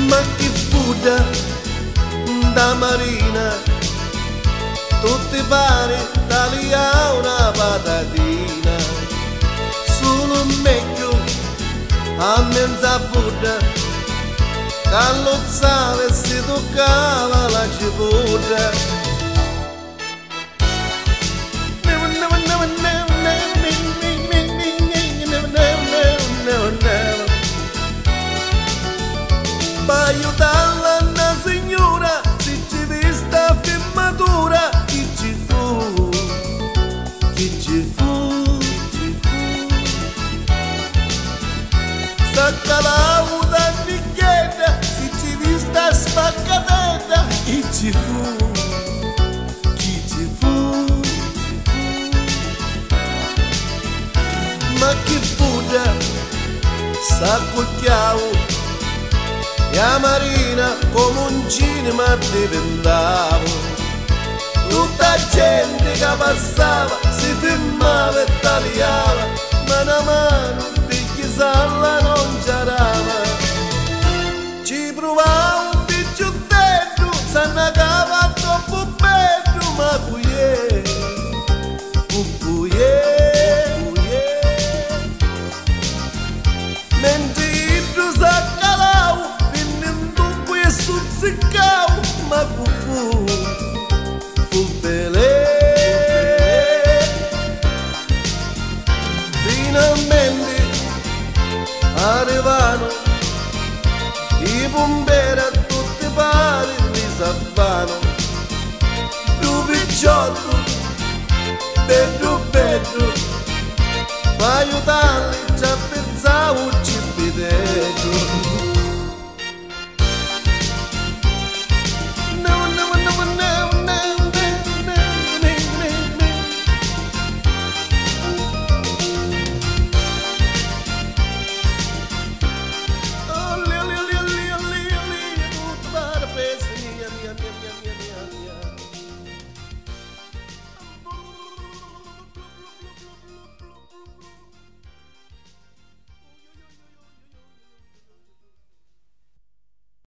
Ma che fuda da marina, tutti pari talia una patatina, solo meglio a mezza fuda, callozzava e si toccava la cipolla. Per aiutarla una signora, se ci vista firmatura, chi ci fu, chi ci fu, ci fu. S'accalava da bicchietta, se ci vista spaccatetta, chi ci fu, chi ci fu. Ma chi fuda, s'accucchiavo, e a marina come un cinema diventavo. Tutta gente che passava si fermava e tagliava, mano a mano picchi salla non c'erava. Ci provava un picciottello, s'annacava troppo bello, ma cuie, mentre il s'accalava, stuzzicavo, ma fu belè. Finalmente arrivano i bomberi a tutti pari li salvano. Più picciotto, bello bello, per aiutarli